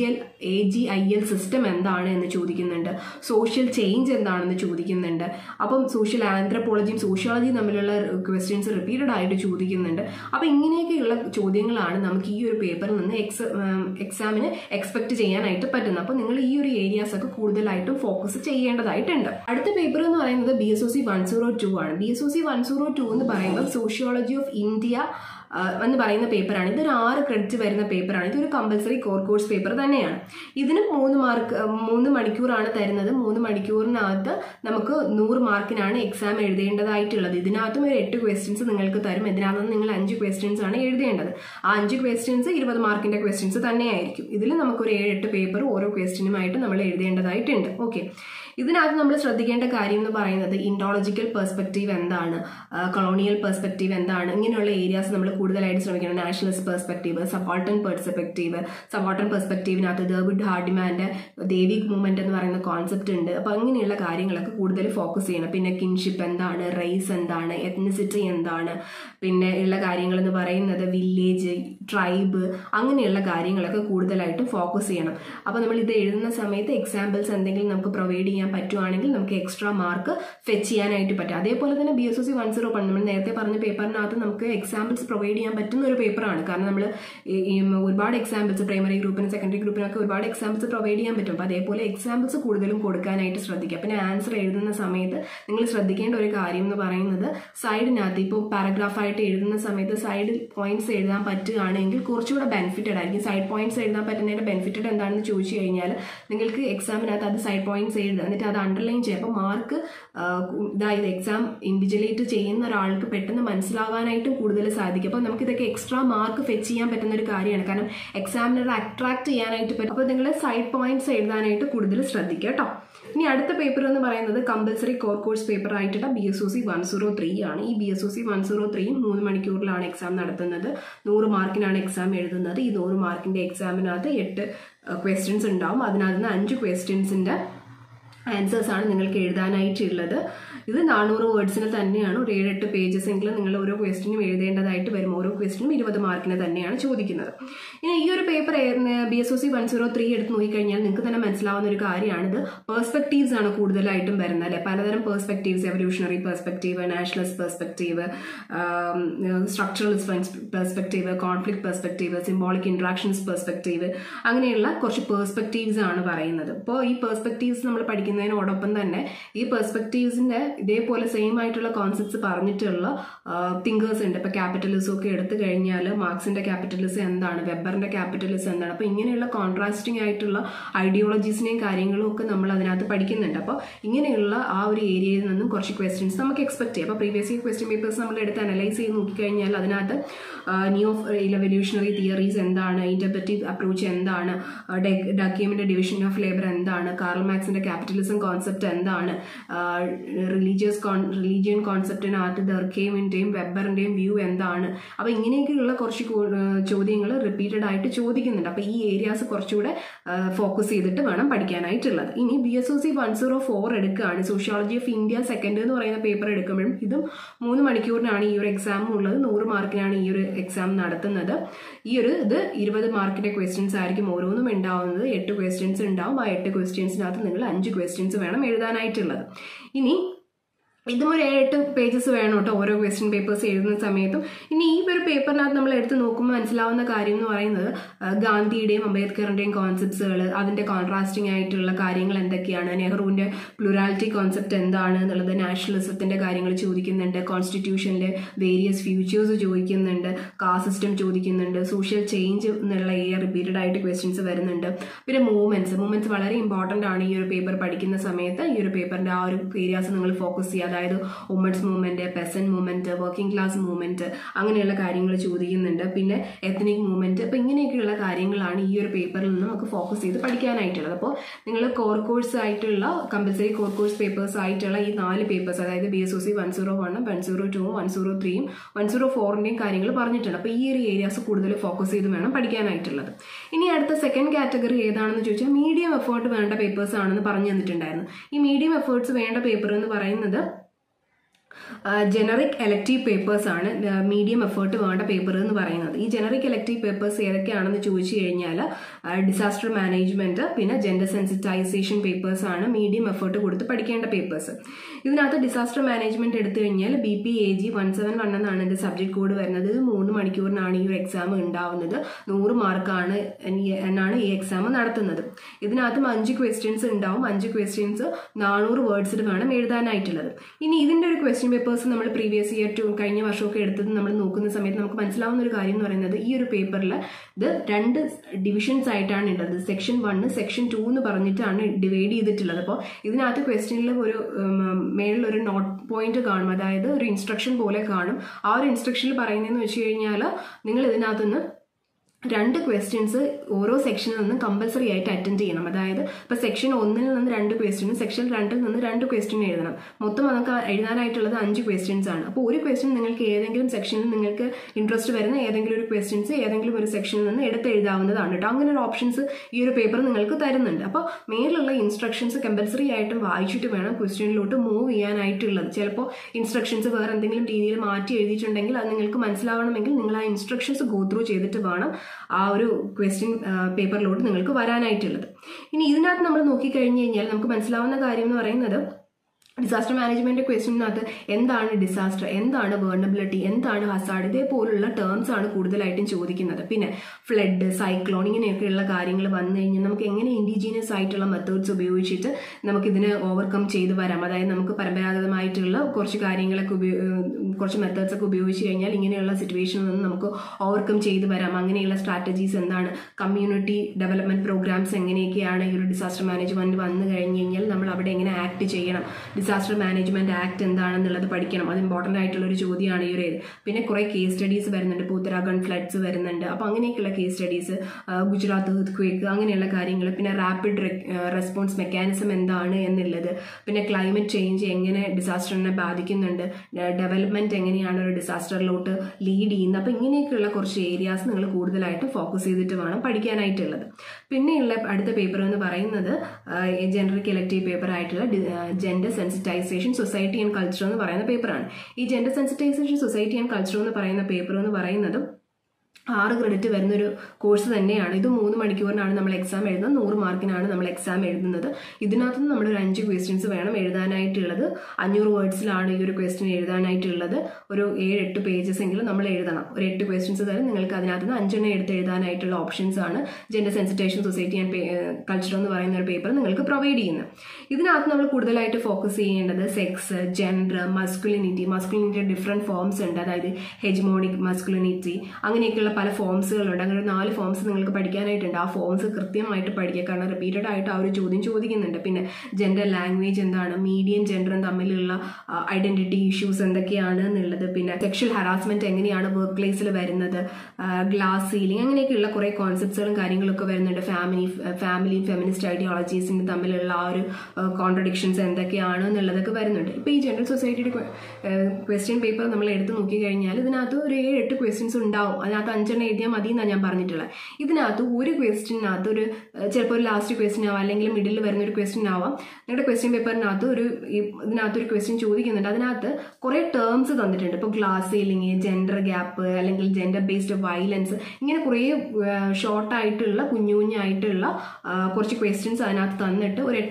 Speaker 1: AGIL സിസ്റ്റം എന്താണ് എന്ന് ചോദിക്കുന്നുണ്ട്. സോഷ്യൽ ചേഞ്ച് എന്താണെന്ന് ചോദിക്കുന്നുണ്ട്. അപ്പം സോഷ്യൽ ആന്ത്രപ്പോളജിയും സോഷ്യോളജിയും തമ്മിലുള്ള ക്വസ്റ്റ്യൻസ് റിപ്പീറ്റഡ് ആയിട്ട് ചോദിക്കുന്നുണ്ട്. അപ്പം ഇങ്ങനെയൊക്കെയുള്ള ചോദ്യങ്ങളാണ് നമുക്ക് ഈ ഒരു പേപ്പറിൽ നിന്ന് എക്സാമിന് എക്സ്പെക്ട് ചെയ്യാനായിട്ട് പറ്റുന്നത്. അപ്പോൾ നിങ്ങൾ ഈ ഒരു ഏരിയാസ് ഒക്കെ കൂടുതലായിട്ടും ഫോക്കസ് ചെയ്യേണ്ടതായിട്ടുണ്ട്. അടുത്ത പേപ്പർ എന്ന് പറയുന്നത് BSOC 102 ആണ്. BSOC 102 എന്ന് പറയുമ്പോൾ സോഷ്യോളജി ഓഫ് ഇന്ത്യ എന്ന് പറയുന്ന പേപ്പറാണ്. ഇതൊരു 6 ക്രെഡിറ്റ് വരുന്ന പേപ്പറാണ്. ഇതൊരു കമ്പൽസറി കോർ കോഴ്സ് പേപ്പർ തന്നെയാണ്. ഇതിനും 3 മണിക്കൂറാണ് തരുന്നത്. 3 മണിക്കൂറിനകത്ത് നമുക്ക് 100 മാർക്കിനാണ് എക്സാം എഴുതേണ്ടതായിട്ടുള്ളത്. ഇതിനകത്തും ഒരു 8 ക്വസ്റ്റ്യൻസ് നിങ്ങൾക്ക് തരും. ഇതിനകത്ത് നിങ്ങൾ 5 ക്വസ്റ്റ്യൻസ് ആണ് എഴുതേണ്ടത്. ആ 5 ക്വസ്റ്റ്യൻസ് 20 മാർക്കിന്റെ ക്വസ്റ്റ്യൻസ് തന്നെയായിരിക്കും. ഇതിൽ നമുക്കൊരു 7-8 പേപ്പർ ഓരോ ക്വസ്റ്റ്യനുമായിട്ട് നമ്മൾ എഴുതേണ്ടതായിട്ടുണ്ട്. ഓക്കെ, ഇതിനകത്ത് നമ്മൾ ശ്രദ്ധിക്കേണ്ട കാര്യം എന്ന് പറയുന്നത് ഇൻഡോളജിക്കൽ പെർസ്പെക്റ്റീവ് എന്താണ്, കൊളോണിയൽ പെർസ്പെക്റ്റീവ് എന്താണ്, ഇങ്ങനെയുള്ള ഏരിയാസ് നമ്മൾ കൂടുതലായിട്ട് ശ്രമിക്കണം. നാഷണലിസ്റ്റ് പെർസ്പെക്റ്റീവ്, സബോൾട്ടൺ പെർസ്പെക്റ്റീവിനകത്ത് ഡേവിഡ് ഹാർഡിമാന്റെ ദേവിക് മൂവ്മെന്റ് എന്ന് പറയുന്ന കോൺസെപ്റ്റ് ഉണ്ട്. അപ്പോൾ അങ്ങനെയുള്ള കാര്യങ്ങളൊക്കെ കൂടുതൽ ഫോക്കസ് ചെയ്യണം. പിന്നെ കിൻഷിപ്പ് എന്താണ്, റേസ് എന്താണ്, എത്നിസിറ്റി എന്താണ്, പിന്നെ ഉള്ള കാര്യങ്ങൾ എന്ന് പറയുന്നത് വില്ലേജ്, ട്രൈബ്, അങ്ങനെയുള്ള കാര്യങ്ങളൊക്കെ കൂടുതലായിട്ട് ഫോക്കസ് ചെയ്യണം. അപ്പോൾ നമ്മൾ ഇത് എഴുതുന്ന സമയത്ത് എക്സാമ്പിൾസ് എന്തെങ്കിലും നമുക്ക് പ്രൊവൈഡ് ചെയ്യാൻ പറ്റുവാണെങ്കിൽ നമുക്ക് എക്സ്ട്രാ മാർക്ക് ഫെച്ച് ചെയ്യാനായിട്ട് പറ്റും. അതേപോലെ തന്നെ BSOC 101 നമ്മൾ നേരത്തെ പറഞ്ഞ പേപ്പറിനകത്ത് നമുക്ക് എക്സാമ്പിൾസ് പ്രൊവൈഡ് ചെയ്യാൻ പറ്റുന്ന ഒരു പേപ്പറാണ്. കാരണം നമ്മൾ ഒരുപാട് എക്സാമ്പിൾസ് പ്രൈമറി ഗ്രൂപ്പിനും സെക്കൻഡറി ഗ്രൂപ്പിനൊക്കെ ഒരുപാട് എക്സാമ്പിൾസ് പ്രൊവൈഡ് ചെയ്യാൻ പറ്റും. അപ്പോൾ അതേപോലെ എക്സാമ്പിൾസ് കൂടുതലും കൊടുക്കാനായിട്ട് ശ്രദ്ധിക്കുക. പിന്നെ ആൻസർ എഴുതുന്ന സമയത്ത് നിങ്ങൾ ശ്രദ്ധിക്കേണ്ട ഒരു കാര്യം എന്ന് പറയുന്നത് സൈഡിനകത്ത് ഇപ്പോൾ പാരഗ്രാഫായിട്ട് എഴുതുന്ന സമയത്ത് സൈഡിൽ പോയിന്റ്സ് എഴുതാൻ പറ്റുകയാണെങ്കിൽ കുറച്ചുകൂടെ ബെനിഫിറ്റഡ് ആയിരിക്കും. സൈഡ് പോയിന്റ്സ് എഴുതാൻ പറ്റുന്നതിന്റെ ബെനിഫിറ്റഡ് എന്താണെന്ന് ചോദിച്ചു കഴിഞ്ഞാൽ നിങ്ങൾക്ക് എക്സാമിനകത്ത് അത് സൈഡ് പോയിന്റ്സ് എഴുതുക, എന്നിട്ട് അത് അണ്ടർലൈൻ ചെയ്യുക. അപ്പോൾ മാർക്ക് ഇതായത് എക്സാം ഇൻവിജിലേറ്റ് ചെയ്യുന്ന ഒരാൾക്ക് പെട്ടെന്ന് മനസ്സിലാവാനായിട്ടും കൂടുതൽ സാധിക്കും. അപ്പോൾ നമുക്ക് ഇതൊക്കെ എക്സ്ട്രാ മാർക്ക് ഫെച്ച് ചെയ്യാൻ പറ്റുന്ന ഒരു കാര്യമാണ്. കാരണം എക്സാമിനറെ അട്രാക്ട് ചെയ്യാനായിട്ട് പറ്റും. അപ്പോൾ നിങ്ങൾ സൈഡ് പോയിന്റ്സ് എഴുതാനായിട്ട് കൂടുതൽ ശ്രദ്ധിക്കുക കേട്ടോ. ഇനി അടുത്ത പേപ്പർ എന്ന് പറയുന്നത് കമ്പൽസറി കോർ കോഴ്സ് പേപ്പർ ആയിട്ടുള്ള BSOC 103 ആണ്. ഈ BSOC 103 3 മണിക്കൂറിലാണ് എക്സാം നടത്തുന്നത്. 100 മാർക്കിനാണ് എക്സാം എഴുതുന്നത്. ഈ 100 മാർക്കിന്റെ എക്സാമിനകത്ത് 8 ക്വസ്റ്റ്യൻസ് ഉണ്ടാവും. അതിനകത്ത് നിന്ന് 5 ക്വസ്റ്റ്യൻസിന്റെ ആൻസേഴ്സ് ആണ് നിങ്ങൾക്ക് എഴുതാനായിട്ടുള്ളത്. ഇത് 400 വേർഡ്സിന് തന്നെയാണ്. ഒരു 7-8 പേജസ് എങ്കിലും നിങ്ങൾ ഓരോ ക്വസ്റ്റിനും എഴുതേണ്ടതായിട്ട് വരും. ഓരോ ക്വസ്റ്റിനും 20 മാർക്കിന് തന്നെയാണ് ചോദിക്കുന്നത്. ഇനി ഈ ഒരു പേപ്പർ BSOC 103 എടുത്ത് നോക്കിക്കഴിഞ്ഞാൽ നിങ്ങൾക്ക് തന്നെ മനസ്സിലാവുന്ന ഒരു കാര്യമാണിത്. പെർസ്പെക്റ്റീവ്സ് ആണ് കൂടുതലായിട്ടും വരുന്നത് അല്ലെ. പലതരം perspectives, evolutionary perspective, nationalist perspective, structuralist perspective, conflict perspective, symbolic interactions perspective, അങ്ങനെയുള്ള കുറച്ച് പെർസ്പെക്റ്റീവ്സ് ആണ് പറയുന്നത്. അപ്പോൾ ഈ പെർസ്പെക്റ്റീവ്സ് നമ്മൾ പഠിക്കുന്നതിനോടൊപ്പം തന്നെ ഈ പെർസ്പെക്റ്റീവ്സിന്റെ ഇതേപോലെ സെയിം ആയിട്ടുള്ള കോൺസെപ്റ്റ്സ് പറഞ്ഞിട്ടുള്ള തിങ്കേഴ്സ് ഉണ്ട്. ഇപ്പൊ ക്യാപിറ്റലിസം ഒക്കെ എടുത്തു കഴിഞ്ഞാൽ മാർക്സിന്റെ ക്യാപിറ്റലിസം എന്താണ്, വെബറിന്റെ ക്യാപിറ്റലിസം എന്താണ്, അപ്പൊ ഇങ്ങനെയുള്ള കോൺട്രാസ്റ്റിംഗ് ആയിട്ടുള്ള ഐഡിയോളജീസിനെയും കാര്യങ്ങളും ഒക്കെ നമ്മൾ അതിനകത്ത് പഠിക്കുന്നുണ്ട്. അപ്പോൾ ഇങ്ങനെയുള്ള ആ ഒരു ഏരിയയിൽ നിന്നും കുറച്ച് ക്വസ്റ്റ്യൻസ് നമുക്ക് എക്സ്പെക്ട് ചെയ്യാം. അപ്പോൾ പ്രീവിയസ് ഇയർ ക്വസ്റ്റ്യൻ പേപ്പേഴ്സ് നമ്മൾ എടുത്ത് അനലൈസ് ചെയ്ത് നോക്കിക്കഴിഞ്ഞാൽ അതിനകത്ത് ന്യൂ എവല്യൂഷണറി തിയറീസ് എന്താണ്, ഇന്റർപ്രറ്റീവ് അപ്രോച്ച് എന്താണ്, ഡക്കിയമിന്റെ ഡിവിഷൻ ഓഫ് ലേബർ എന്താണ്, കാർൽ മാർക്സിന്റെ ക്യാപിറ്റലിസം കോൺസെപ്റ്റ് എന്താണ്, റിലീജിയൻ കോൺസെപ്റ്റിനകത്ത് ദർക്കെയിമിന്റെയും വെബറിന്റെയും വ്യൂ എന്താണ്. അപ്പൊ ഇങ്ങനെയൊക്കെയുള്ള കുറച്ച് ചോദ്യങ്ങൾ റിപ്പീറ്റഡ് ആയിട്ട് ചോദിക്കുന്നുണ്ട്. അപ്പൊ ഈ ഏരിയാസ് കുറച്ചുകൂടെ ഫോക്കസ് ചെയ്തിട്ട് വേണം പഠിക്കാനായിട്ടുള്ളത്. ഇനി BSOC 104 എടുക്കുകയാണ്. സോഷ്യോളജി ഓഫ് ഇന്ത്യ സെക്കൻഡ് എന്ന് പറയുന്ന പേപ്പർ എടുക്കുമ്പോഴും ഇതും 3 മണിക്കൂറിനാണ് ഈ ഒരു എക്സാം ഉള്ളത്. 100 മാർക്കിനാണ് ഈ ഒരു എക്സാം നടത്തുന്നത്. ഇത് 20 മാർക്കിന്റെ ക്വസ്റ്റ്യൻസ് ആയിരിക്കും ഓരോന്നും ഉണ്ടാവുന്നത്. 8 ക്വസ്റ്റ്യൻസ് ഉണ്ടാവും. ആ 8 ക്വസ്റ്റ്യൻസിനകത്ത് നിങ്ങൾ 5 ക്വസ്റ്റ്യൻസ് വേണം എഴുതാനായിട്ടുള്ളത്. ഇനി ഇതും ഒരു 7-8 പേജസ് വേണം കേട്ടോ ഓരോ ക്വസ്റ്റ്യൻ പേപ്പേഴ്സ് എഴുതുന്ന സമയത്തും. ഇനി ഈ ഒരു പേപ്പറിനകത്ത് നമ്മൾ എടുത്ത് നോക്കുമ്പോൾ മനസ്സിലാവുന്ന കാര്യം എന്ന് പറയുന്നത് ഗാന്ധിയുടെയും അംബേദ്കറിന്റെയും കോൺസെപ്റ്റ്സുകൾ, അതിന്റെ കോൺട്രാസ്റ്റിംഗ് ആയിട്ടുള്ള കാര്യങ്ങൾ എന്തൊക്കെയാണ്, നെഹ്റുവിന്റെ പ്ലൂറാലിറ്റി കോൺസെപ്റ്റ് എന്താണ് എന്നുള്ളത്, നാഷണലിസത്തിന്റെ കാര്യങ്ങൾ ചോദിക്കുന്നുണ്ട്, കോൺസ്റ്റിറ്റ്യൂഷനിലെ വേരിയസ് ഫ്യൂച്ചേഴ്സ് ചോദിക്കുന്നുണ്ട്, കാസ്റ്റ് സിസ്റ്റം ചോദിക്കുന്നുണ്ട്, സോഷ്യൽ ചേഞ്ച് എന്നുള്ള റിപ്പീറ്റഡ് ആയിട്ട് ക്വസ്റ്റ്യൻസ് വരുന്നുണ്ട്. പിന്നെ മൂവ്മെന്റ്സ് വളരെ ഇമ്പോർട്ടന്റ് ആണ് ഈ ഒരു പേപ്പർ പഠിക്കുന്ന സമയത്ത്. ഈ ഒരു പേപ്പറിന്റെ ആ ഒരു ഏരിയാസ് നിങ്ങൾ ഫോക്കസ് ചെയ്യുക. അതായത് women's movement, peasant movement, working class movement, അങ്ങനെയുള്ള കാര്യങ്ങൾ ചോദിക്കുന്നുണ്ട്. പിന്നെ എത്നിക് മൂവ്മെന്റ്. അപ്പൊ ഇങ്ങനെയൊക്കെയുള്ള കാര്യങ്ങളാണ് ഈ ഒരു പേപ്പറിൽ നിന്ന് നമുക്ക് ഫോക്കസ് ചെയ്ത് പഠിക്കാനായിട്ടുള്ളത്. അപ്പോൾ നിങ്ങൾ കോർ കോഴ്സ് ആയിട്ടുള്ള കമ്പൽസറി കോർ കോഴ്സ് പേപ്പേഴ്സ് ആയിട്ടുള്ള ഈ 4 പേപ്പേഴ്സ്, അതായത് BSOC 101, 102, 103, 104ന്റെയും കാര്യങ്ങൾ പറഞ്ഞിട്ടുണ്ട്. അപ്പൊ ഈ ഒരു ഏരിയാസ് കൂടുതൽ ഫോക്കസ് ചെയ്ത് വേണം പഠിക്കാനായിട്ടുള്ളത്. ഇനി അടുത്ത സെക്കൻഡ് കാറ്റഗറി ഏതാണെന്ന് ചോദിച്ചാൽ മീഡിയം എഫേർട്ട് വേണ്ട പേപ്പേഴ്സ് ആണെന്ന് പറഞ്ഞു തന്നിട്ടുണ്ടായിരുന്നു. ഈ മീഡിയം എഫേർട്സ് വേണ്ട പേപ്പർ എന്ന് പറയുന്നത് ജനറിക് എലക്റ്റീവ് പേപ്പേഴ്സ് ആണ് മീഡിയം എഫേർട്ട് വേണ്ട പേപ്പർ എന്ന് പറയുന്നത്. ഈ ജനറിക് എലക്റ്റീവ് പേപ്പേഴ്സ് ഏതൊക്കെയാണെന്ന് ചോദിച്ചു കഴിഞ്ഞാൽ ഡിസാസ്റ്റർ മാനേജ്മെന്റ്, പിന്നെ ജെൻഡർ സെൻസിറ്റൈസേഷൻ പേപ്പേഴ്സ് ആണ് മീഡിയം എഫേർട്ട് കൊടുത്ത് പഠിക്കേണ്ട പേപ്പേഴ്സ്. ഇതിനകത്ത് ഡിസാസ്റ്റർ മാനേജ്മെന്റ് എടുത്തു കഴിഞ്ഞാൽ BPAG 171 എന്നാണ് എന്റെ സബ്ജക്ട് കോഡ് വരുന്നത്. ഇത് 3 മണിക്കൂറിനാണ് ഈ ഒരു എക്സാം ഉണ്ടാവുന്നത്. 100 മാർക്കാണ് എന്നാണ് ഈ എക്സാം നടത്തുന്നത്. ഇതിനകത്തും 5 ക്വസ്റ്റ്യൻസ് ഉണ്ടാവും. 5 ക്വസ്റ്റ്യൻസ് 400 വേർഡ്സിൽ വേണം എഴുതാനായിട്ടുള്ളത്. ഇനി ഇതിന്റെ ഒരു ക്വസ്റ്റ്യൻ പേപ്പേഴ്സ് നമ്മൾ പ്രീവിയസ് ഇയർ കഴിഞ്ഞ വർഷമൊക്കെ എടുത്തത് നമ്മൾ നോക്കുന്ന സമയത്ത് നമുക്ക് മനസ്സിലാവുന്ന ഒരു കാര്യം എന്ന് പറയുന്നത് ഈ ഒരു പേപ്പറിൽ ഇത് 2 ഡിവിഷൻസ് ആയിട്ടാണ് ഉള്ളത്. സെക്ഷൻ 1, സെക്ഷൻ 2 എന്ന് പറഞ്ഞിട്ടാണ് ഡിവൈഡ് ചെയ്തിട്ടുള്ളത്. അപ്പോൾ ഇതിനകത്ത് ക്വസ്റ്റ്യനിൽ ഒരു മേളിൽ ഒരു നോട്ട് പോയിന്റ് കാണും, അതായത് ഒരു ഇൻസ്ട്രക്ഷൻ പോലെ കാണും. ആ ഒരു ഇൻസ്ട്രക്ഷനിൽ പറയുന്നതെന്ന് വെച്ച് കഴിഞ്ഞാൽ നിങ്ങൾ ഇതിനകത്തുനിന്ന് 2 ക്വസ്റ്റ്യൻസ് ഓരോ സെക്ഷനിൽ നിന്നും കമ്പൽസറി ആയിട്ട് അറ്റൻഡ് ചെയ്യണം. അതായത് ഇപ്പൊ സെക്ഷൻ 1-ൽ നിന്ന് 2 ക്വസ്റ്റ്യനും സെക്ഷൻ 2-ൽ നിന്ന് 2 ക്വസ്റ്റ്യൻ എഴുതണം. മൊത്തം നമുക്ക് എഴുതാനായിട്ടുള്ളത് 5 ക്വസ്റ്റ്യൻസ് ആണ്. അപ്പോൾ ഒരു ക്വസ്റ്റ്യൻ നിങ്ങൾക്ക് ഏതെങ്കിലും സെക്ഷനിൽ നിങ്ങൾക്ക് ഇൻട്രസ്റ്റ് വരുന്ന ഏതെങ്കിലും ഒരു ക്വസ്റ്റ്യൻസ് ഏതെങ്കിലും ഒരു സെക്ഷനിൽ നിന്ന് എടുത്ത് എഴുതാവുന്നതാണ് കേട്ടോ. അങ്ങനെ ഒരു ഓപ്ഷൻസ് ഈ ഒരു പേപ്പർ നിങ്ങൾക്ക് തരുന്നുണ്ട്. അപ്പോൾ മേലുള്ള ഇൻസ്ട്രക്ഷൻസ് കമ്പൽസറി ആയിട്ടും വായിച്ചിട്ട് വേണം ക്വസ്റ്റ്യനിലോട്ട് മൂവ് ചെയ്യാനായിട്ടുള്ളത്. ചിലപ്പോൾ ഇൻസ്ട്രക്ഷൻസ് വേറെ എന്തെങ്കിലും രീതിയിൽ മാറ്റി എഴുതിയിട്ടുണ്ടെങ്കിൽ അത് നിങ്ങൾക്ക് മനസ്സിലാവണമെങ്കിൽ നിങ്ങൾ ആ ഇൻസ്ട്രക്ഷൻസ് ഗോ ത്രൂ ചെയ്തിട്ട് വേണം ആ ഒരു ക്വസ്റ്റ്യൻ പേപ്പറിലോട്ട് നിങ്ങൾക്ക് വരാനായിട്ടുള്ളത്. ഇനി ഇതിനകത്ത് നമ്മൾ നോക്കിക്കഴിഞ്ഞ് കഴിഞ്ഞാൽ നമുക്ക് മനസ്സിലാവുന്ന കാര്യം എന്ന് പറയുന്നത് ഡിസാസ്റ്റർ മാനേജ്മെന്റ് ക്വസ്റ്റ്യനകത്ത് എന്താണ് ഡിസാസ്റ്റർ, എന്താണ് വേൾണബിലിറ്റി, എന്താണ് ഹസാർഡ്, ഇതേപോലുള്ള ടേംസ് ആണ് കൂടുതലായിട്ടും ചോദിക്കുന്നത്. പിന്നെ ഫ്ലഡ്, സൈക്ലോൺ, ഇങ്ങനെയൊക്കെയുള്ള കാര്യങ്ങൾ വന്നു കഴിഞ്ഞാൽ നമുക്ക് എങ്ങനെ ഇൻഡിജീനിയസ് ആയിട്ടുള്ള മെത്തേഡ്സ് ഉപയോഗിച്ചിട്ട് നമുക്കിതിനെ ഓവർകം ചെയ്ത് വരാം. അതായത് നമുക്ക് പരമ്പരാഗതമായിട്ടുള്ള കുറച്ച് കാര്യങ്ങളൊക്കെ കുറച്ച് മെത്തേഡ്സ് ഒക്കെ ഉപയോഗിച്ച് കഴിഞ്ഞാൽ ഇങ്ങനെയുള്ള സിറ്റുവേഷനിൽ നിന്ന് നമുക്ക് ഓവർകം ചെയ്ത് വരാം. അങ്ങനെയുള്ള സ്ട്രാറ്റജീസ് എന്താണ്, കമ്മ്യൂണിറ്റി ഡെവലപ്മെന്റ് പ്രോഗ്രാംസ് എങ്ങനെയൊക്കെയാണ് ഈ ഒരു ഡിസാസ്റ്റർ മാനേജ്മെന്റ് വന്നു കഴിഞ്ഞ് കഴിഞ്ഞാൽ നമ്മൾ അവിടെ എങ്ങനെ ആക്ട് ചെയ്യണം, ഡിസാസ്റ്റർ മാനേജ്മെന്റ് ആക്ട് എന്താണെന്നുള്ളത് പഠിക്കണം. അത് ഇമ്പോർട്ടൻ്റ് ആയിട്ടുള്ള ഒരു ചോദ്യമാണ് ഈ ഒരു. പിന്നെ കുറേ കേസ് സ്റ്റഡീസ് വരുന്നുണ്ട്, ഇപ്പോൾ ഉത്തരാഖണ്ഡ് ഫ്ലഡ്സ് വരുന്നുണ്ട്. അപ്പോൾ അങ്ങനെയൊക്കെയുള്ള കേസ് സ്റ്റഡീസ്, ഗുജറാത്ത് earthquake അങ്ങനെയുള്ള കാര്യങ്ങൾ, പിന്നെ റാപ്പിഡ് റെസ്പോൺസ് മെക്കാനിസം എന്താണ് എന്നുള്ളത്, പിന്നെ ക്ലൈമറ്റ് ചേഞ്ച് എങ്ങനെ ഡിസാസ്റ്ററിനെ ബാധിക്കുന്നുണ്ട്, ഡെവലപ്മെന്റ് എങ്ങനെയാണ് ഒരു ഡിസാസ്റ്ററിലോട്ട് ലീഡ് ചെയ്യുന്നത്. അപ്പോൾ ഇങ്ങനെയൊക്കെയുള്ള കുറച്ച് ഏരിയാസ് നിങ്ങൾ കൂടുതലായിട്ട് ഫോക്കസ് ചെയ്തിട്ട് വേണം പഠിക്കാനായിട്ടുള്ളത്. പിന്നെയുള്ള അടുത്ത പേപ്പർ എന്ന് പറയുന്നത് ജനറിക് ഇലക്ടീവ് പേപ്പർ ആയിട്ടുള്ള gender sensitization society and culture എന്ന് പറയുന്ന പേപ്പറാണ്. ഈ gender sensitization society and culture എന്ന് പറയുന്ന പേപ്പർ എന്ന് പറയുന്നത് 6 ക്രെഡിറ്റ് വരുന്നൊരു കോഴ്സ് തന്നെയാണ്. ഇത് 3 മണിക്കൂറിനാണ് നമ്മൾ എക്സാം എഴുതുന്നത്, 100 മാർക്കിനാണ് നമ്മൾ എക്സാം എഴുതുന്നത്. ഇതിനകത്ത് നമ്മൾ ഒരു 5 ക്വസ്റ്റ്യൻസ് വേണം എഴുതാനായിട്ടുള്ളത്. 500 വേർഡ്സിലാണ് ഈ ഒരു ക്വസ്റ്റ്യൻ എഴുതാനായിട്ടുള്ളത്. ഒരു 7-8 പേജസ് എങ്കിലും നമ്മൾ എഴുതണം. ഒരു 8 ക്വസ്റ്റ്യൻസ് തരും. നിങ്ങൾക്ക് അതിനകത്ത് നിന്ന് 5 എണ്ണം എടുത്ത് എഴുതാനായിട്ടുള്ള ഓപ്ഷൻസ് ആണ് gender sensitization society and culture എന്ന് പറയുന്ന ഒരു പേപ്പർ നിങ്ങൾക്ക് പ്രൊവൈഡ് ചെയ്യുന്നത്. ഇതിനകത്ത് നമ്മൾ കൂടുതലായിട്ട് ഫോക്കസ് ചെയ്യേണ്ടത് sex, gender, masculinity different forms ഉണ്ട്. അതായത് ഹെജ്മോണിക് മസ്കുലിനിറ്റി അങ്ങനെയൊക്കെയുള്ള പല ഫോംസുകളുണ്ട്. അങ്ങനെ 4 ഫോംസ് നിങ്ങൾക്ക് പഠിക്കാനായിട്ടുണ്ട്. ആ ഫോംസ് കൃത്യമായിട്ട് പഠിക്കുക, കാരണം റിപ്പീറ്റഡ് ആയിട്ട് ആ ഒരു ചോദ്യം ചോദിക്കുന്നുണ്ട്. പിന്നെ ജെൻഡർ ലാംഗ്വേജ് എന്താണ്, മീഡിയം ജെൻഡറും തമ്മിലുള്ള ഐഡന്റിറ്റി ഇഷ്യൂസ് എന്തൊക്കെയാണ് എന്നുള്ളത്, പിന്നെ സെക്ഷൽ ഹറാസ്മെന്റ് എങ്ങനെയാണ് വർക്ക് പ്ലേസിൽ വരുന്നത്, ഗ്ലാസ് സീലിംഗ് അങ്ങനെയൊക്കെയുള്ള കുറേ കോൺസെപ്റ്റ്സുകളും കാര്യങ്ങളൊക്കെ വരുന്നുണ്ട്. ഫാമിലി ഫെമിനിസ്റ്റ് ഐഡിയോളജീസിന്റെ തമ്മിലുള്ള ആ ഒരു കോൺട്രഡിക്ഷൻസ് എന്തൊക്കെയാണ് എന്നുള്ളതൊക്കെ വരുന്നുണ്ട്. ഇപ്പോൾ ഈ ജനറൽ സൊസൈറ്റിയുടെ ക്വസ്റ്റ്യൻ പേപ്പർ നമ്മൾ എടുത്ത് നോക്കിക്കഴിഞ്ഞാൽ ഇതിനകത്ത് ഒരു 7-8 ക്വസ്റ്റ്യൻസ് ഉണ്ടാവും. അതിനകത്ത് 5 എണ്ണം എഴുതിയാൽ മതി എന്നാണ് ഞാൻ പറഞ്ഞിട്ടുള്ളത്. ഇതിനകത്ത് ഒരു ക്വസ്റ്റ്യനകത്ത് ഒരു ചിലപ്പോൾ ഒരു ലാസ്റ്റ് ക്വസ്റ്റ്യൻ ആവാം, അല്ലെങ്കിൽ മിഡിൽ വരുന്ന ഒരു ക്വസ്റ്റ്യൻ ആവാം. നിങ്ങളുടെ ക്വസ്റ്റ്യൻ പേപ്പറിനകത്ത് ഇതിനകത്തൊരു ക്വസ്റ്റ്യൻ ചോദിക്കുന്നുണ്ട്. അതിനകത്ത് കുറേ ടേംസ് തന്നിട്ടുണ്ട്. ഇപ്പോൾ ഗ്ലാസ് സീലിംഗ്, ജെൻഡർ ഗ്യാപ്പ്, അല്ലെങ്കിൽ ജെൻഡർ ബേസ്ഡ് വയലൻസ്, ഇങ്ങനെ കുറേ ഷോർട്ടായിട്ടുള്ള കുഞ്ഞായിട്ടുള്ള കുറച്ച് ക്വസ്റ്റ്യൻസ് അതിനകത്ത് തന്നിട്ട് ഒരു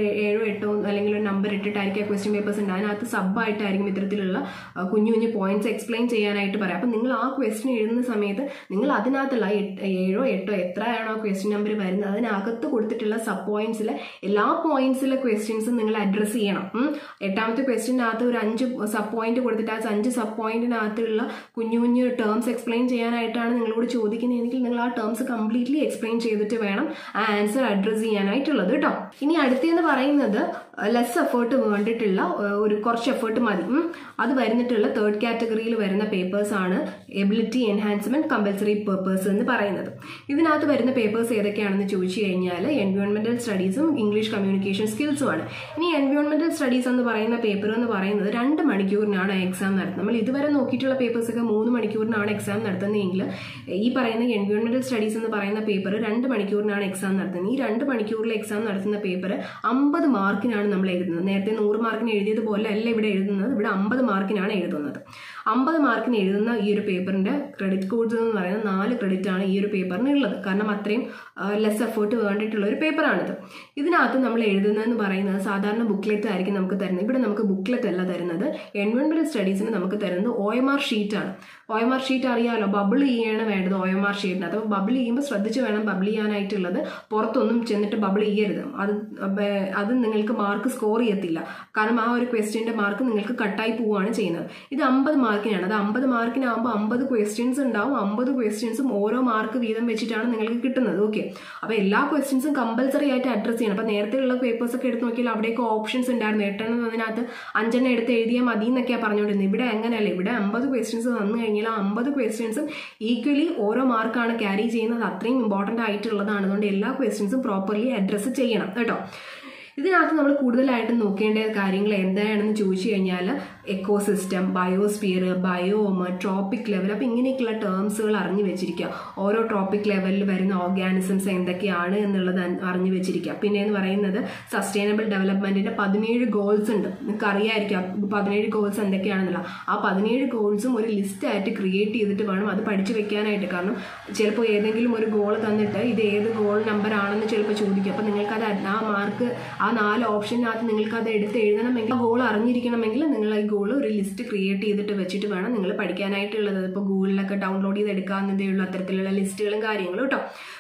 Speaker 1: 7-8 അല്ലെങ്കിൽ ഒരു നമ്പർ ഇട്ടിട്ടായിരിക്കും ക്വസ്റ്റ്യൻ പേപ്പേഴ്സ് ഉണ്ട്. അതിനകത്ത് സബ്ബായിട്ടായിരിക്കും ഇത്തരത്തിലുള്ള കുഞ്ഞു പോയിന്റ്സ് എക്സ്പ്ലെയിൻ ചെയ്യാനായിട്ട് പറയാം. അപ്പം നിങ്ങൾ ആ ക്വസ്റ്റ്യൻ എഴുതുന്ന സമയത്ത് നിങ്ങൾ അതിനകത്തുള്ള 7-8 എത്രയാണോ ക്വസ്റ്റ്യൻ നമ്പർ വരുന്നത് അതിനകത്ത് കൊടുത്തിട്ടുള്ള സബ് പോയിന്റ്സിലെ എല്ലാ പോയിന്റ്സിലെ ക്വസ്റ്റ്യൻസും നിങ്ങൾ അഡ്രസ് ചെയ്യണം. 8ാമത്തെ ക്വസ്റ്റ്യനകത്ത് ഒരു 5 സബ് പോയിന്റ് കൊടുത്തിട്ട് ആ 5 സബ് പോയിന്റിനകത്തുള്ള കുഞ്ഞു ടേംസ് എക്സ്പ്ലെയിൻ ചെയ്യാനായിട്ടാണ് നിങ്ങളോട് ചോദിക്കുന്നതെങ്കിൽ നിങ്ങൾ ആ ടേംസ് കംപ്ലീറ്റ്ലി എക്സ്പ്ലെയിൻ ചെയ്തിട്ട് വേണം ആ ആൻസർ അഡ്രസ് ചെയ്യാനായിട്ടുള്ളത് കേട്ടോ. ഇനി അടുത്തെന്ന് പറയുന്നത് ലെസ് എഫേർട്ട് വേണ്ടിയിട്ടുള്ള ഒരു കുറച്ച് എഫേർട്ട് മതി. അത് വരുന്നിട്ടുള്ള 3rd കാറ്റഗറിയിൽ വരുന്ന പേപ്പേഴ്സ് ആണ് എബിലിറ്റി എൻഹാൻസ്മെന്റ് കമ്പൽസറി പേപ്പേഴ്സ് എന്ന് പറയുന്നത്. ഇതിനകത്ത് വരുന്ന പേപ്പേഴ്സ് ഏതൊക്കെയാണെന്ന് ചോദിച്ചു കഴിഞ്ഞാൽ എൻവയോൺമെന്റൽ സ്റ്റഡീസും ഇംഗ്ലീഷ് കമ്മ്യൂണിക്കേഷൻ സ്കിൽസുമാണ്. ഇനി എൻവയോൺമെന്റൽ സ്റ്റഡീസ് എന്ന് പറയുന്ന പേപ്പർ എന്ന് പറയുന്നത് 2 മണിക്കൂറിനാണ് എക്സാം നടത്തുന്നത്. നമ്മൾ ഇതുവരെ നോക്കിയിട്ടുള്ള പേപ്പേഴ്സൊക്കെ 3 മണിക്കൂറിനാണ് എക്സാം നടത്തുന്നതെങ്കിൽ ഈ പറയുന്ന എൻവയോൺമെന്റൽ സ്റ്റഡീസ് എന്ന് പറയുന്ന പേപ്പർ 2 മണിക്കൂറിനാണ് എക്സാം നടത്തുന്നത്. ഈ 2 മണിക്കൂറിൽ എക്സാം നടത്തുന്ന പേപ്പർ 50 മാർക്കിനാണ് നമ്മൾ എഴുതുന്നത്. നേരത്തെ 100 മാർക്കിന് എഴുതിയതുപോലെ അല്ല ഇവിടെ എഴുതുന്നത്. ഇവിടെ 50 മാർക്കിനാണ് എഴുതുന്നത്. 50 മാർക്കിന് എഴുതുന്ന ഈ ഒരു പേപ്പറിന്റെ ക്രെഡിറ്റ് കോഡ്സ് എന്ന് പറയുന്നത് 4 ക്രെഡിറ്റ് ആണ് ഈ ഒരു പേപ്പറിന് ഉള്ളത്. കാരണം അത്രയും ലെസ് എഫേർട്ട് വേണ്ടിയിട്ടുള്ള ഒരു പേപ്പറാണിത്. ഇതിനകത്ത് നമ്മൾ എഴുതുന്നതെന്ന് പറയുന്നത് സാധാരണ ബുക്ക്ലെറ്റ് ആയിരിക്കും നമുക്ക് തരുന്നത്. ഇവിടെ നമുക്ക് ബുക്ക്ലെറ്റ് അല്ല തരുന്നത്. എൻവയോൺമെന്റൽ സ്റ്റഡീസിന് നമുക്ക് തരുന്നത് OMR ഷീറ്റാണ്. OMR ഷീറ്റ് അറിയാമല്ലോ, ബബിൾ ചെയ്യാണ് വേണ്ടത് OMR ഷീറ്റിനകത്ത്. അപ്പോൾ ബബിൾ ചെയ്യുമ്പോൾ ശ്രദ്ധിച്ച് വേണം ബബിൾ ചെയ്യാനായിട്ടുള്ളത്. പുറത്തൊന്നും ചെന്നിട്ട് ബബിൾ ചെയ്യരുത്. അത് നിങ്ങൾക്ക് മാർക്ക് സ്കോർ ചെയ്യത്തില്ല. കാരണം ആ ഒരു ക്വസ്റ്റ്യന്റെ മാർക്ക് നിങ്ങൾക്ക് കട്ടായി പോവുകയാണ് ചെയ്യുന്നത്. ഇത് 50 മാർക്കിനാണ്. അത് 50 മാർക്കിനാകുമ്പോൾ 50 ക്വസ്റ്റ്യൻസ് ഉണ്ടാവും. 50 ക്വസ്റ്റ്യൻസും ഓരോ മാർക്ക് വീതം വെച്ചിട്ടാണ് നിങ്ങൾക്ക് കിട്ടുന്നത്. ഓക്കെ, അപ്പോൾ എല്ലാ ക്വസ്റ്റ്യൻസും കമ്പൽസറി ആയിട്ട് അഡ്രസ് ചെയ്യണം. അപ്പോൾ നേരത്തെയുള്ള പേപ്പേഴ്സ് ഒക്കെ എടുത്ത് നോക്കിയാൽ അവിടെയൊക്കെ ഓപ്ഷൻസ് ഉണ്ടായിരുന്നു. 8 എണ്ണം അതിനകത്ത് 5 എണ്ണം എടുത്ത് എഴുതിയാൽ മതി എന്നൊക്കെയാണ് പറഞ്ഞുകൊണ്ടിരുന്നത്. ഇവിടെ അങ്ങനെയല്ല. ഇവിടെ 50 ക്വസ്റ്റ്യൻസ് തന്നു കഴിഞ്ഞാൽ ആ 50 ക്വസ്റ്റ്യൻസും ഈക്വലി ഓരോ മാർക്കാണ് ക്യാരി ചെയ്യുന്നത്. അത്രയും ഇമ്പോർട്ടൻ്റ് ആയിട്ടുള്ളതാണ്. അതുകൊണ്ട് എല്ലാ ക്വസ്റ്റ്യൻസും പ്രോപ്പർലി അഡ്രസ്സ് ചെയ്യണം കേട്ടോ. ഇതിനകത്ത് നമ്മൾ കൂടുതലായിട്ടും നോക്കേണ്ട കാര്യങ്ങൾ എന്താണെന്ന് ചോദിച്ചു കഴിഞ്ഞാൽ ecosystem, biosphere, biome, trophic level, അപ്പോൾ ഇങ്ങനെയൊക്കെയുള്ള ടേംസുകൾ അറിഞ്ഞു വെച്ചിരിക്കുക. ഓരോ ട്രോപ്പിക് ലെവലിൽ വരുന്ന ഓർഗാനിസംസ് എന്തൊക്കെയാണ് എന്നുള്ളത് അറിഞ്ഞു വെച്ചിരിക്കുക. പിന്നെ എന്ന് പറയുന്നത് സസ്റ്റൈനബിൾ ഡെവലപ്മെന്റിന്റെ 17 ഗോൾസ് ഉണ്ട്. നിങ്ങൾക്ക് അറിയാമായിരിക്കാം 17 ഗോൾസ് എന്തൊക്കെയാണെന്നുള്ള. ആ 17 ഗോൾസും ഒരു ലിസ്റ്റ് ആയിട്ട് ക്രിയേറ്റ് ചെയ്തിട്ട് വേണം അത് പഠിച്ചു വെക്കാനായിട്ട്. കാരണം ചിലപ്പോൾ ഏതെങ്കിലും ഒരു ഗോൾ തന്നിട്ട് ഇത് ഏത് ഗോൾ നമ്പർ ആണെന്ന് ചിലപ്പോൾ ചോദിക്കും. അപ്പോൾ നിങ്ങൾക്കത് ആ മാർക്ക് ആ 4 ഓപ്ഷനകത്ത് നിങ്ങൾക്ക് അത് എടുത്ത് എഴുതണമെങ്കിൽ ഗോൾ അറിഞ്ഞിരിക്കണമെങ്കിൽ നിങ്ങൾ ഈ ഗോൾ ഒരു ലിസ്റ്റ് ക്രിയേറ്റ് ചെയ്തിട്ട് വെച്ചിട്ട് വേണം നിങ്ങൾ പഠിക്കാനായിട്ടുള്ളത്. ഇപ്പോൾ ഗൂഗിളിലൊക്കെ ഡൗൺലോഡ് ചെയ്ത് എടുക്കാവുന്നതേ ഉള്ളൂ അത്തരത്തിലുള്ള ലിസ്റ്റുകളും കാര്യങ്ങളും കേട്ടോ.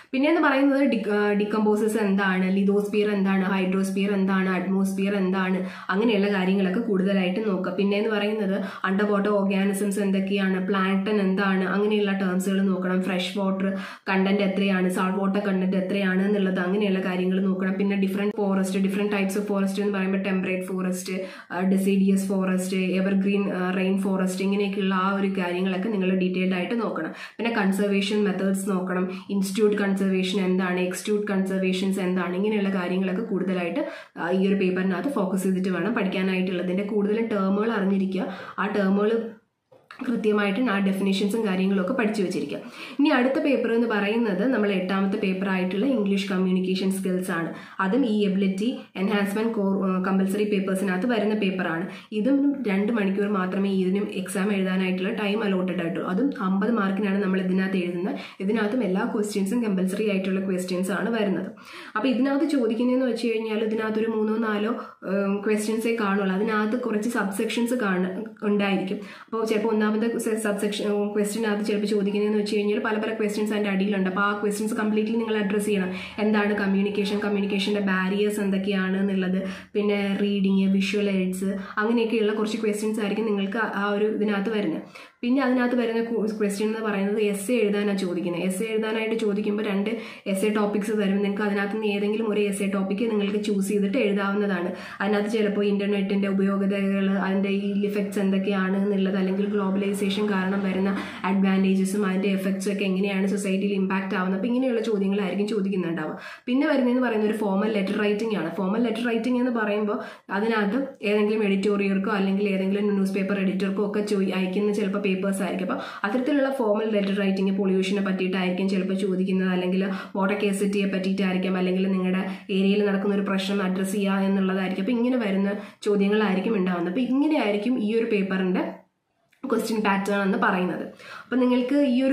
Speaker 1: പിന്നെയെന്ന് പറയുന്നത് ഡിക്കമ്പോസസ് എന്താണ്, ലിതോസ്ഫിയർ എന്താണ്, ഹൈഡ്രോസ്ഫിയർ എന്താണ്, അറ്റ്മോസ്ഫിയർ എന്താണ്, അങ്ങനെയുള്ള കാര്യങ്ങളൊക്കെ കൂടുതലായിട്ട് നോക്കുക. പിന്നെയെന്ന് പറയുന്നത് അണ്ടർ വാട്ടർ ഓർഗാനിസംസ് എന്തൊക്കെയാണ്, പ്ലാങ്ക്ടൺ എന്താണ്, അങ്ങനെയുള്ള ടേംസുകൾ നോക്കണം. ഫ്രഷ് വാട്ടർ കണ്ടന്റ് എത്രയാണ്, സാൾട്ട് വാട്ടർ കണ്ടന്റ് എത്രയാണ് എന്നുള്ളത് അങ്ങനെയുള്ള കാര്യങ്ങൾ നോക്കണം. പിന്നെ ഡിഫറെന്റ് ടൈപ്സ് ഓഫ് ഫോറസ്റ്റ് എന്ന് പറയുമ്പോൾ temperate forest, deciduous forest, evergreen rain forest, ഇങ്ങനെയൊക്കെയുള്ള ആ ഒരു കാര്യങ്ങളൊക്കെ നിങ്ങൾ ഡീറ്റെയിൽഡ് ആയിട്ട് നോക്കണം. പിന്നെ കൺസർവേഷൻ മെത്തേഡ്സ് നോക്കണം. ഇൻസ്റ്റിറ്റ്യൂട്ട് കൺസർവേഷൻ എന്താണ്, എക്സ്റ്റിറ്റ്യൂട്ട് കൺസർവേഷൻസ് എന്താണ്, ഇങ്ങനെയുള്ള കാര്യങ്ങളൊക്കെ കൂടുതലായിട്ട് ഈ ഒരു പേപ്പറിനകത്ത് ഫോക്കസ് ചെയ്തിട്ട് വേണം പഠിക്കാനായിട്ടുള്ളതിൻ്റെ കൂടുതലും ടേമുകൾ അറിഞ്ഞിരിക്കുക. ആ ടേമുകൾ കൃത്യമായിട്ട് ആ ഡെഫിനേഷൻസും കാര്യങ്ങളും ഒക്കെ പഠിച്ചു വെച്ചിരിക്കുക. ഇനി അടുത്ത പേപ്പർ എന്ന് പറയുന്നത് നമ്മൾ 8ാമത്തെ പേപ്പർ ആയിട്ടുള്ള ഇംഗ്ലീഷ് കമ്മ്യൂണിക്കേഷൻ സ്കിൽസ് ആണ്. അതും ഈ എബിലിറ്റി എൻഹാൻസ്മെന്റ് കമ്പൽസറി പേപ്പേഴ്സിനകത്ത് വരുന്ന പേപ്പറാണ്. ഇതും 2 മണിക്കൂർ മാത്രമേ ഇതിനും എക്സാം എഴുതാനായിട്ടുള്ള ടൈം അലോട്ടഡ് ആയിട്ടുള്ളൂ. അതും 50 മാർക്കിനാണ് നമ്മൾ ഇതിനകത്ത് എഴുതുന്നത്. ഇതിനകത്തും എല്ലാ ക്വസ്റ്റ്യൻസും കമ്പൽസറി ആയിട്ടുള്ള ക്വസ്റ്റ്യൻസ് ആണ് വരുന്നത്. അപ്പോൾ ഇതിനകത്ത് ചോദിക്കുന്നതെന്ന് വെച്ച് കഴിഞ്ഞാൽ ഇതിനകത്തൊരു 3-4 ക്വസ്റ്റ്യൻസേ കാണുള്ളൂ. അതിനകത്ത് കുറച്ച് സബ്സെക്ഷൻസ് ഉണ്ടായിരിക്കും. അപ്പോൾ ചിലപ്പോൾ ഒന്നാമത്തെ സബ്സെക്ഷൻ ക്വസ്റ്റ്യനകത്ത് ചിലപ്പോൾ ചോദിക്കുന്നതെന്ന് വെച്ച് കഴിഞ്ഞാൽ പല ക്വസ്റ്റ്യൻസ് അതിൻ്റെ അടിയിലുണ്ട്. അപ്പോൾ ആ ക്വസ്റ്റ്യൻസ് കംപ്ലീറ്റ്ലി നിങ്ങൾ അഡ്രസ്സ് ചെയ്യണം. എന്താണ് കമ്മ്യൂണിക്കേഷൻ്റെ ബാരിയേഴ്സ് എന്തൊക്കെയാണ് എന്നുള്ളത്, പിന്നെ റീഡിങ്, വിഷ്വൽ എയ്ഡ്സ്, അങ്ങനെയൊക്കെയുള്ള കുറച്ച് ക്വസ്റ്റ്യൻസ് ആയിരിക്കും നിങ്ങൾക്ക് ആ ഒരു ഇതിനകത്ത് വരുന്നത്. പിന്നെ അതിനകത്ത് വരുന്ന ക്വസ്റ്റ്യൻ എന്ന് പറയുന്നത് എസ്സേ എഴുതാനാണ് ചോദിക്കുന്നത്. എസ്സേ എഴുതാനായിട്ട് ചോദിക്കുമ്പോൾ 2 എസ്സേ ടോപ്പിക്സ് തരും. നിങ്ങൾക്ക് അതിനകത്ത് നിന്ന് ഏതെങ്കിലും ഒരു എസ്സേ ടോപ്പിക്ക് നിങ്ങൾക്ക് ചൂസ് ചെയ്തിട്ട് എഴുതാവുന്നതാണ്. അതിനകത്ത് ചിലപ്പോൾ ഇന്റർനെറ്റിന്റെ ഉപയോഗതകൾ, അതിൻ്റെ ഈ ഇഫക്ട്സ് എന്തൊക്കെയാണ് എന്നുള്ളത്, അല്ലെങ്കിൽ ഗ്ലോബലൈസേഷൻ കാരണം വരുന്ന അഡ്വാൻറ്റേജസും അതിൻ്റെ എഫക്ട്സും ഒക്കെ എങ്ങനെയാണ് സൊസൈറ്റിയിൽ ഇമ്പാക്റ്റ് ആവുന്നത്, അപ്പോൾ ഇങ്ങനെയുള്ള ചോദ്യങ്ങളായിരിക്കും ചോദിക്കുന്നുണ്ടാവുക. പിന്നെ വരുന്നതെന്ന് പറയുന്നത് ഒരു ഫോമൽ ലെറ്റർ റൈറ്റിംഗ് ആണ്. ഫോമൽ ലെറ്റർ റൈറ്റിംഗ് എന്ന് പറയുമ്പോൾ അതിനകത്ത് ഏതെങ്കിലും എഡിറ്റോറിയർക്കോ അല്ലെങ്കിൽ ഏതെങ്കിലും ന്യൂസ് പേപ്പർ എഡിറ്റർക്കോ ഒക്കെ അയക്കുന്ന ചിലപ്പോൾ പേപ്പേഴ്സ് ആയിരിക്കും. അപ്പോൾ അത്തരത്തിലുള്ള ഫോമൽ ലെറ്റർ റൈറ്റിംഗ് പൊല്യൂഷനെ പറ്റിയിട്ടായിരിക്കും ചിലപ്പോൾ ചോദിക്കുന്നത്, അല്ലെങ്കിൽ വാട്ടർ സ്കേർസിറ്റിയെ പറ്റിയിട്ടായിരിക്കും, അല്ലെങ്കിൽ നിങ്ങളുടെ ഏരിയയിൽ നടക്കുന്ന ഒരു പ്രശ്നം അഡ്രസ്സ് ചെയ്യുക എന്നുള്ളതായിരിക്കും. അപ്പോൾ ഇങ്ങനെ വരുന്ന ചോദ്യങ്ങളായിരിക്കും ഉണ്ടാകുന്നത്. അപ്പോൾ ഇങ്ങനെയായിരിക്കും ഈ ഒരു പേപ്പറിൻ്റെ ക്വസ്റ്റ്യൻ പാറ്റേൺ എന്ന് പറയുന്നത്. അപ്പം നിങ്ങൾക്ക് ഈ ഒരു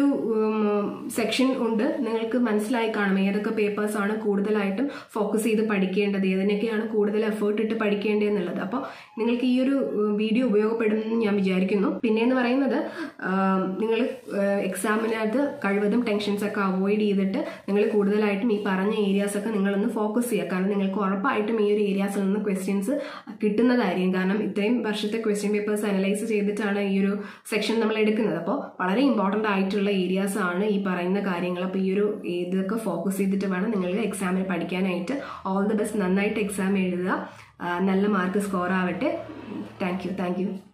Speaker 1: സെക്ഷൻ ഉണ്ട്, നിങ്ങൾക്ക് മനസ്സിലായി കാണും ഏതൊക്കെ പേപ്പേഴ്സാണ് കൂടുതലായിട്ടും ഫോക്കസ് ചെയ്ത് പഠിക്കേണ്ടത്, ഏതിനൊക്കെയാണ് കൂടുതൽ എഫേർട്ട് ഇട്ട് പഠിക്കേണ്ടതെന്നുള്ളത്. അപ്പോൾ നിങ്ങൾക്ക് ഈ ഒരു വീഡിയോ ഉപയോഗപ്പെടുമെന്ന് ഞാൻ വിചാരിക്കുന്നു. പിന്നെയെന്ന് പറയുന്നത് നിങ്ങൾ എക്സാമിനകത്ത് കഴിവതും ടെൻഷൻസൊക്കെ അവോയ്ഡ് ചെയ്തിട്ട് നിങ്ങൾ കൂടുതലായിട്ടും ഈ പറഞ്ഞ ഏരിയാസൊക്കെ നിങ്ങളൊന്ന് ഫോക്കസ് ചെയ്യുക. കാരണം നിങ്ങൾക്ക് ഉറപ്പായിട്ടും ഈ ഒരു ഏരിയാസിൽ നിന്ന് ക്വസ്റ്റ്യൻസ് കിട്ടുന്നതായിരിക്കും. കാരണം ഇത്രയും വർഷത്തെ ക്വസ്റ്റ്യൻ പേപ്പേഴ്സ് അനലൈസ് ചെയ്തിട്ടാണ് ഈ ഒരു സെക്ഷൻ നമ്മൾ എടുക്കുന്നത്. അപ്പോൾ വളരെ ഇമ്പോർട്ടൻ്റ് ആയിട്ടുള്ള ഏരിയാസ് ആണ് ഈ പറയുന്ന കാര്യങ്ങൾ. അപ്പോൾ ഈ ഒരു ഇതൊക്കെ ഫോക്കസ് ചെയ്തിട്ട് വേണം നിങ്ങൾക്ക് എക്സാമിന് പഠിക്കാനായിട്ട്. All the best. നന്നായിട്ട് എക്സാം എഴുതുക, നല്ല മാർക്ക് സ്കോർ ആവട്ടെ. Thank U.